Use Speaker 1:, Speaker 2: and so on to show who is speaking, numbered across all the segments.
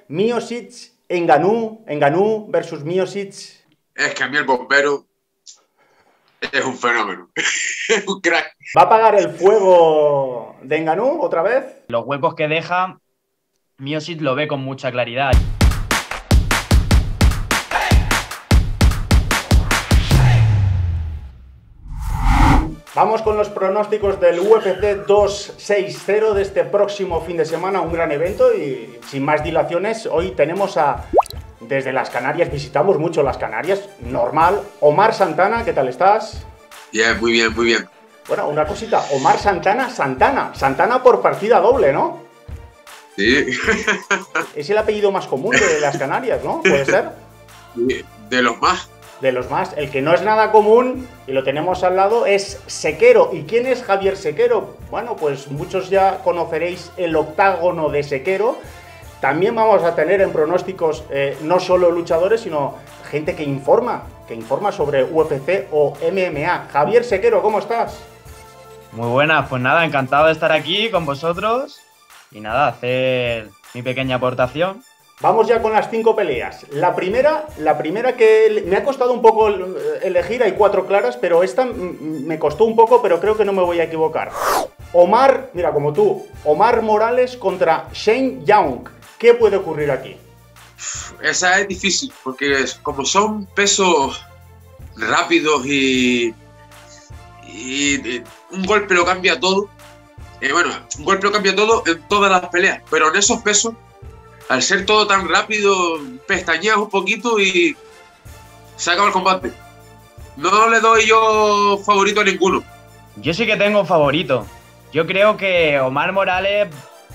Speaker 1: Miocic, Ngannou versus Miocic.
Speaker 2: Es que a mí el bombero es un fenómeno. Es un crack.
Speaker 1: ¿Va a apagar el fuego de Ngannou otra vez?
Speaker 3: Los huecos que deja, Miocic lo ve con mucha claridad.
Speaker 1: Vamos con los pronósticos del UFC 260 de este próximo fin de semana, un gran evento y sin más dilaciones, hoy tenemos desde las Canarias, visitamos mucho las Canarias, normal, Omar Santana, ¿qué tal estás?
Speaker 2: Bien, muy bien, muy bien.
Speaker 1: Bueno, una cosita, Omar Santana por partida doble, ¿no?
Speaker 2: Sí.
Speaker 1: Es el apellido más común de las Canarias, ¿no? ¿Puede ser?
Speaker 2: De los más.
Speaker 1: De los más. El que no es nada común, y lo tenemos al lado, es Sequero. ¿Y quién es Javier Sequero? Bueno, pues muchos ya conoceréis el octágono de Sequero. También vamos a tener en pronósticos no solo luchadores, sino gente que informa sobre UFC o MMA. Javier Sequero, ¿cómo estás?
Speaker 3: Muy buenas, pues nada, encantado de estar aquí con vosotros y nada, hacer mi pequeña aportación.
Speaker 1: Vamos ya con las 5 peleas. La primera que me ha costado un poco elegir, hay 4 claras, pero esta me costó un poco, pero creo que no me voy a equivocar. Omar, mira, como tú, Omar Morales contra Shane Young. ¿Qué puede ocurrir aquí?
Speaker 2: Esa es difícil, porque como son pesos rápidos y un golpe lo cambia todo. Un golpe lo cambia todo en todas las peleas, pero en esos pesos, al ser todo tan rápido, pestañeas un poquito y se acaba el combate. No le doy yo favorito a ninguno.
Speaker 3: Yo sí que tengo un favorito. Yo creo que Omar Morales,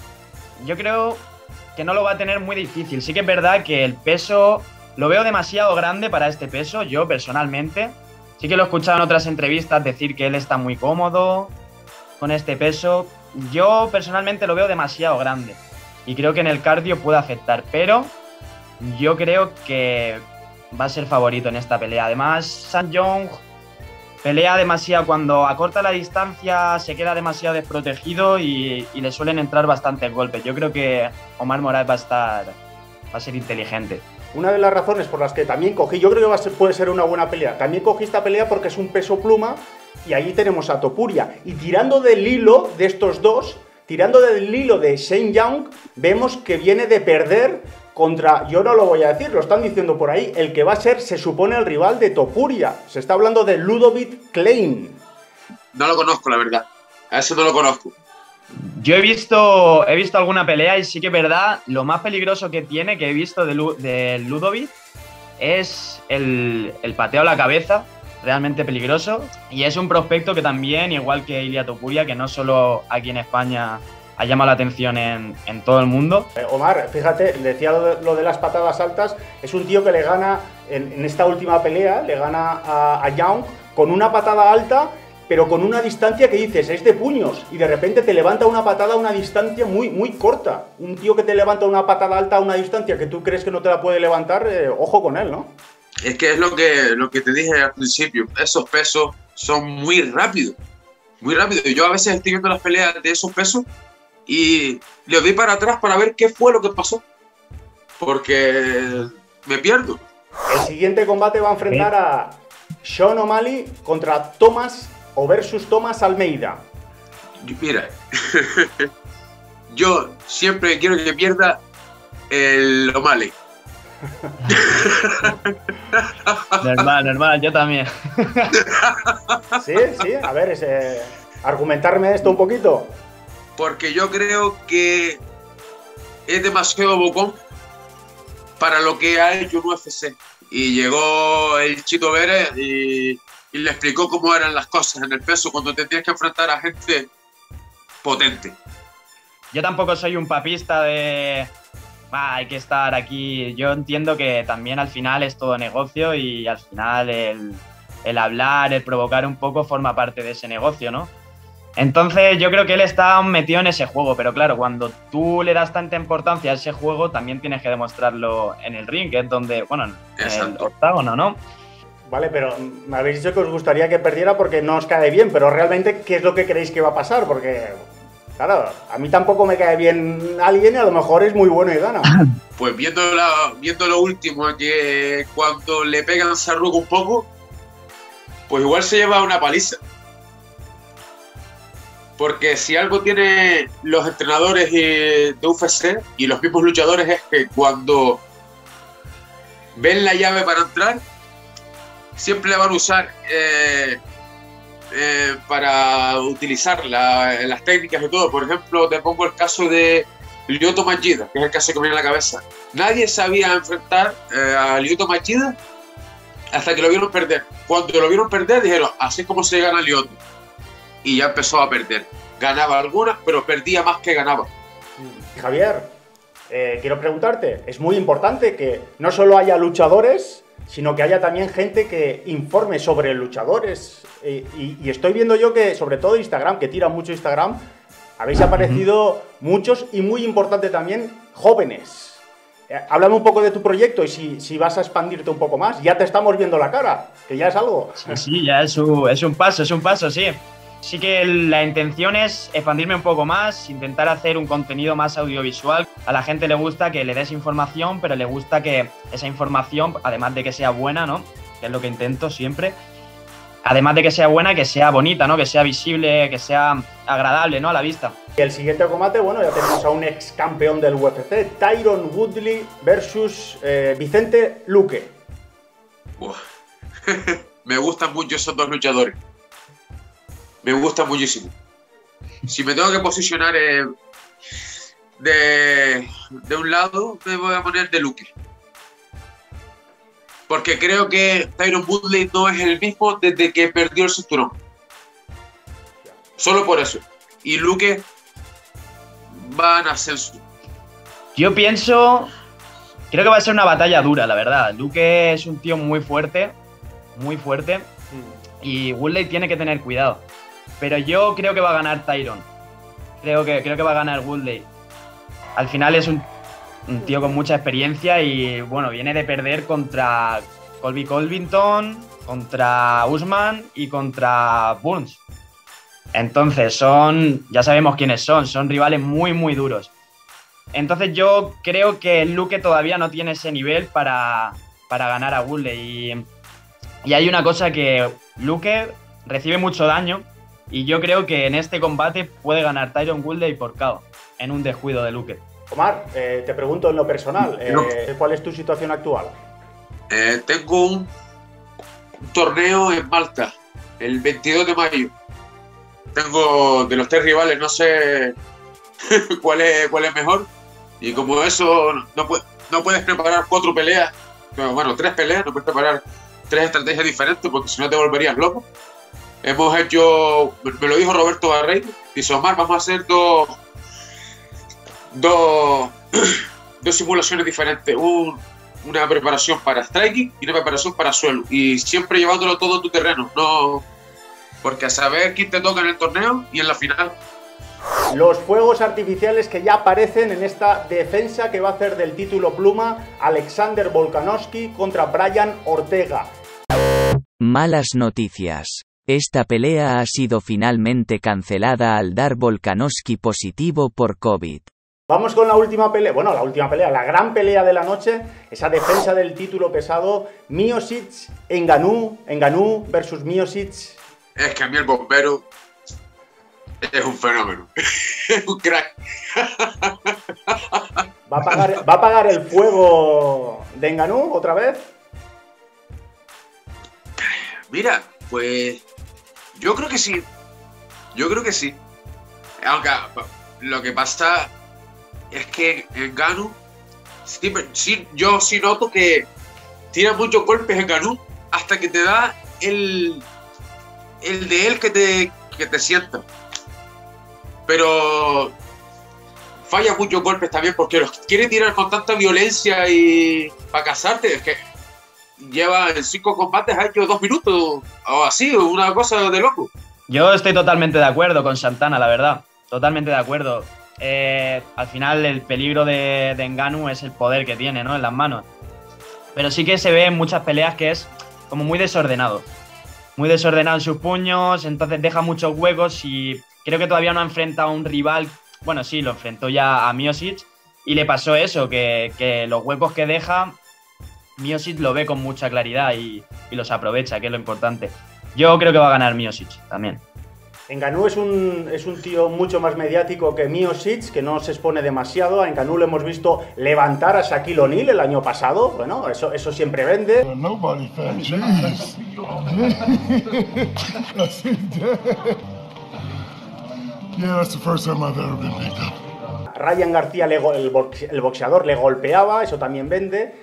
Speaker 3: que no lo va a tener muy difícil. Sí que es verdad que el peso lo veo demasiado grande para este peso, yo personalmente. Sí que lo he escuchado en otras entrevistas decir que él está muy cómodo con este peso. Yo personalmente lo veo demasiado grande. Y creo que en el cardio puede afectar, pero yo creo que va a ser favorito en esta pelea. Además, Shane Young pelea demasiado, cuando acorta la distancia se queda demasiado desprotegido y le suelen entrar bastantes golpes. Yo creo que Omar Morales va a ser inteligente.
Speaker 1: Una de las razones por las que también cogí, yo creo que puede ser una buena pelea. También cogí esta pelea porque es un peso pluma y ahí tenemos a Topuria. Y tirando del hilo de estos dos, tirando del hilo de Shane Young, vemos que viene de perder contra, yo no lo voy a decir, lo están diciendo por ahí, el que va a ser, se supone, el rival de Topuria. Se está hablando de Ludovic Klein.
Speaker 2: No lo conozco, la verdad. A eso no lo conozco.
Speaker 3: Yo he visto alguna pelea y sí que es verdad, lo más peligroso que tiene, que he visto de Ludovic, es el pateo a la cabeza. Realmente peligroso, y es un prospecto que también, igual que Ilia Topuria, que no solo aquí en España ha llamado la atención en todo el mundo.
Speaker 1: Omar, fíjate, decía lo de las patadas altas, es un tío que le gana, en esta última pelea, le gana a Young con una patada alta, pero con una distancia que dices, es de puños, y de repente te levanta una patada a una distancia muy, muy corta. Un tío que te levanta una patada alta a una distancia que tú crees que no te la puede levantar, ojo con él, ¿no?
Speaker 2: Es que es lo que te dije al principio. Esos pesos son muy rápidos. Muy rápidos. Yo a veces estoy viendo las peleas de esos pesos y le doy para atrás para ver qué fue lo que pasó. Porque me pierdo.
Speaker 1: El siguiente combate va a enfrentar a Sean O'Malley contra Thomas Almeida.
Speaker 2: Mira, yo siempre quiero que pierda el O'Malley.
Speaker 3: Normal, yo también.
Speaker 1: Sí, a ver, argumentarme esto un poquito.
Speaker 2: Porque yo creo que es demasiado bocón para lo que ha hecho un UFC. Y llegó el Chito Pérez y le explicó cómo eran las cosas en el peso cuando te tienes que enfrentar a gente potente.
Speaker 3: Yo tampoco soy un papista de hay que estar aquí. Yo entiendo que también al final es todo negocio y al final el hablar, el provocar un poco forma parte de ese negocio, ¿no? Entonces yo creo que él está metido en ese juego, pero claro, cuando tú le das tanta importancia a ese juego, también tienes que demostrarlo en el ring, que es donde, bueno, en el octágono, ¿no?
Speaker 1: Vale, pero me habéis dicho que os gustaría que perdiera porque no os cae bien, pero realmente, ¿qué es lo que creéis que va a pasar? Porque Claro, a mí tampoco me cae bien alguien y a lo mejor es muy bueno y gana.
Speaker 2: Pues viendo lo último, que cuando le pegan Sarruco un poco, pues igual se lleva una paliza. Porque si algo tiene los entrenadores de UFC y los mismos luchadores es que cuando ven la llave para entrar, siempre la van a usar para utilizar las técnicas y todo. Por ejemplo, te pongo el caso de Lyoto Machida, que es el caso que me viene a la cabeza. Nadie sabía enfrentar a Lyoto Machida hasta que lo vieron perder. Cuando lo vieron perder dijeron, así es como se gana Lyoto. Y ya empezó a perder. Ganaba algunas, pero perdía más que ganaba.
Speaker 1: Javier, quiero preguntarte, es muy importante que no solo haya luchadores, sino que haya también gente que informe sobre luchadores. Y estoy viendo yo que, sobre todo Instagram, que tira mucho Instagram, habéis aparecido muchos y muy importante también, jóvenes. Háblame un poco de tu proyecto y si vas a expandirte un poco más. Ya te estamos viendo la cara, que ya es algo.
Speaker 3: Sí, ya es un paso, sí. Sí que la intención es expandirme un poco más, intentar hacer un contenido más audiovisual. A la gente le gusta que le des información, pero le gusta que esa información, además de que sea buena, ¿no? Que es lo que intento siempre. Además de que sea buena, que sea bonita, ¿no? Que sea visible, que sea agradable, ¿no? A la vista.
Speaker 1: Y el siguiente combate, bueno, ya tenemos a un ex campeón del UFC, Tyron Woodley versus Vicente Luque.
Speaker 2: Me gustan mucho esos dos luchadores. Me gustan muchísimo. Si me tengo que posicionar de un lado, me voy a poner de Luque. Porque creo que Tyron Woodley no es el mismo desde que perdió el cinturón. Solo por eso. Y Luque va en ascenso.
Speaker 3: Yo creo que va a ser una batalla dura, la verdad. Luque es un tío muy fuerte, y Woodley tiene que tener cuidado. Pero yo creo que va a ganar Tyron. Creo que va a ganar Woodley. Al final es un tío con mucha experiencia y, bueno, viene de perder contra Colby Covington, contra Usman y contra Burns. Entonces ya sabemos quiénes son rivales muy, muy duros. Entonces yo creo que Luque todavía no tiene ese nivel para ganar a Woodley. Y hay una cosa, que Luque recibe mucho daño y yo creo que en este combate puede ganar Tyron Woodley por KO, en un descuido de Luque.
Speaker 1: Omar, te pregunto en lo personal, ¿cuál es tu situación actual?
Speaker 2: Tengo un torneo en Malta, el 22 de mayo. Tengo de los tres rivales, no sé cuál es mejor. Y como eso, no puedes preparar 4 peleas, bueno, 3 peleas, no puedes preparar 3 estrategias diferentes porque si no te volverías loco. Hemos hecho, me lo dijo Roberto Barreiro, dice Omar, vamos a hacer dos simulaciones diferentes. Una preparación para striking y una preparación para suelo. Y siempre llevándolo todo a tu terreno, no, porque a saber quién te toca en el torneo y en la final.
Speaker 1: Los fuegos artificiales que ya aparecen en esta defensa que va a hacer del título pluma Alexander Volkanovski contra Brian Ortega.
Speaker 4: Malas noticias. Esta pelea ha sido finalmente cancelada al dar Volkanovski positivo por COVID.
Speaker 1: Vamos con la última pelea, la gran pelea de la noche, esa defensa del título pesado, Miocic Ngannou versus Miocic.
Speaker 2: Es que a mí el bombero es un fenómeno, es un crack.
Speaker 1: ¿Va a pagar el fuego de Ngannou otra vez?
Speaker 2: Mira, pues yo creo que sí. Aunque lo que pasa es que Ngannou, yo sí noto que tira muchos golpes Ngannou hasta que te da el de él que te sienta. Pero falla muchos golpes también porque los quiere tirar con tanta violencia y para casarte. Es que lleva en 5 combates, ha hecho 2 minutos o así, una cosa de loco.
Speaker 3: Yo estoy totalmente de acuerdo con Santana, la verdad. Totalmente de acuerdo. Al final el peligro de Ngannou es el poder que tiene, ¿no?, en las manos. Pero sí que se ve en muchas peleas que es como muy desordenado. Muy desordenado en sus puños, entonces deja muchos huecos y creo que todavía no ha enfrentado a un rival. Bueno, sí, lo enfrentó ya a Miocic y le pasó eso, que los huecos que deja, Miocic lo ve con mucha claridad y los aprovecha, que es lo importante. Yo creo que va a ganar Miocic también.
Speaker 1: Ngannou es un tío mucho más mediático que Miocic, que no se expone demasiado. A Ngannou le hemos visto levantar a Shaquille O'Neal el año pasado. Bueno, eso siempre vende.
Speaker 5: Nobody fat, jeez. Yeah, that's the first time I've ever been picked up.
Speaker 1: Ryan García, el boxeador, le golpeaba, eso también vende.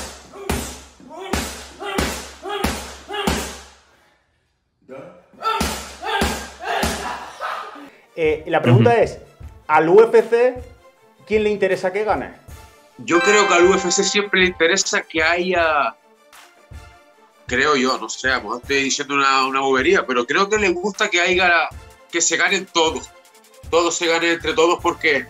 Speaker 1: La pregunta es, ¿al UFC quién le interesa que gane?
Speaker 2: Yo creo que al UFC siempre le interesa que haya... Creo yo, no sé, estoy diciendo una bobería, pero creo que le gusta que se ganen todos. Todos se ganen entre todos porque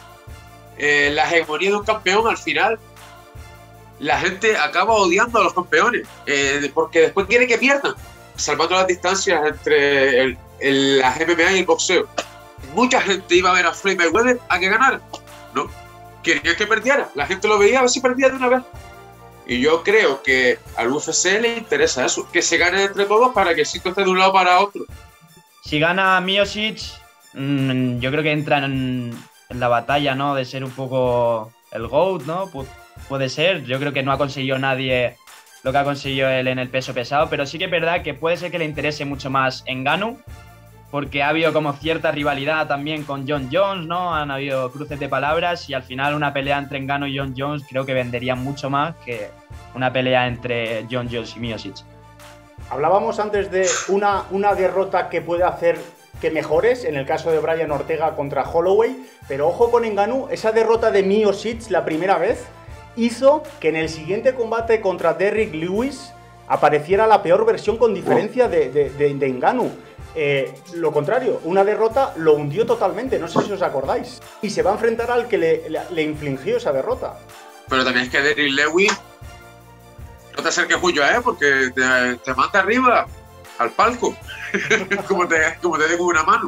Speaker 2: la hegemonía de un campeón al final la gente acaba odiando a los campeones porque después quiere que pierdan, salvando las distancias entre la MMA y el boxeo. Mucha gente iba a ver a Floyd Mayweather a que ganara, ¿no? Quería que perdiera, la gente lo veía a ver si perdía de una vez. Y yo creo que al UFC le interesa eso, que se gane entre todos para que el sitio esté de un lado para otro.
Speaker 3: Si gana Miocic, yo creo que entra en la batalla, ¿no? De ser un poco el GOAT, ¿no? Puede ser. Yo creo que no ha conseguido nadie lo que ha conseguido él en el peso pesado, pero sí que es verdad que puede ser que le interese mucho más Ngannou, porque ha habido como cierta rivalidad también con Jon Jones, ¿no? Han habido cruces de palabras y al final una pelea entre Ngannou y Jon Jones creo que vendería mucho más que una pelea entre Jon Jones y Miocic.
Speaker 1: Hablábamos antes de una derrota que puede hacer que mejores, en el caso de Brian Ortega contra Holloway, pero ojo con Ngannou, esa derrota de Miocic la primera vez hizo que en el siguiente combate contra Derrick Lewis apareciera la peor versión con diferencia de Ngannou. Lo contrario, una derrota lo hundió totalmente, no sé si os acordáis. Y se va a enfrentar al que le infligió esa derrota.
Speaker 2: Pero también es que Derrick Lewis, no te acerques mucho a él porque te manda arriba al palco, como te dé con una mano.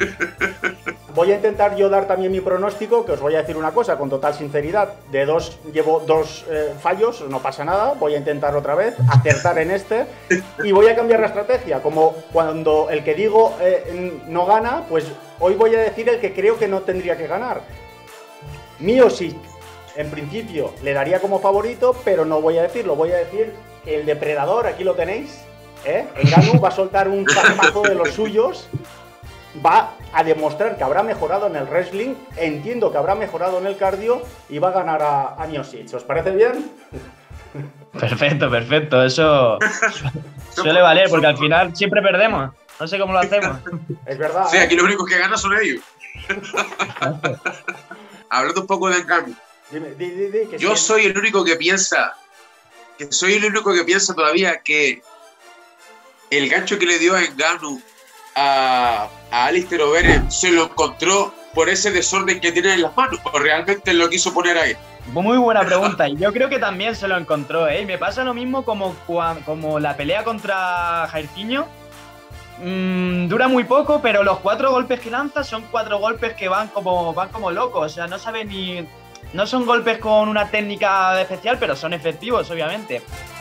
Speaker 1: Voy a intentar yo dar también mi pronóstico, que os voy a decir una cosa con total sinceridad. Llevo dos fallos, no pasa nada, voy a intentar otra vez acertar en este y voy a cambiar la estrategia. Como cuando el que digo no gana, pues hoy voy a decir el que creo que no tendría que ganar. Miocic, en principio, le daría como favorito, pero no voy a decirlo, voy a decir el depredador, aquí lo tenéis. Ngannou va a soltar un zarpazo de los suyos, va a demostrar que habrá mejorado en el wrestling, entiendo que habrá mejorado en el cardio y va a ganar a Miocic. ¿Os parece bien?
Speaker 3: Perfecto, eso suele valer porque al final siempre perdemos, no sé cómo lo hacemos.
Speaker 1: Es verdad.
Speaker 2: Sí, aquí los únicos que ganan son ellos. Hablando un poco de Ngannou, yo soy el único que piensa todavía que el gancho que le dio a Ngannou a Alistair Overeem se lo encontró por ese desorden que tiene en las manos, o realmente lo quiso poner ahí.
Speaker 3: Muy buena pregunta, y yo creo que también se lo encontró, ¿eh? Y me pasa lo mismo como la pelea contra Jairzinho. Dura muy poco, pero los 4 golpes que lanza son 4 golpes que van como locos, o sea, no sabe ni... No son golpes con una técnica especial, pero son efectivos, obviamente.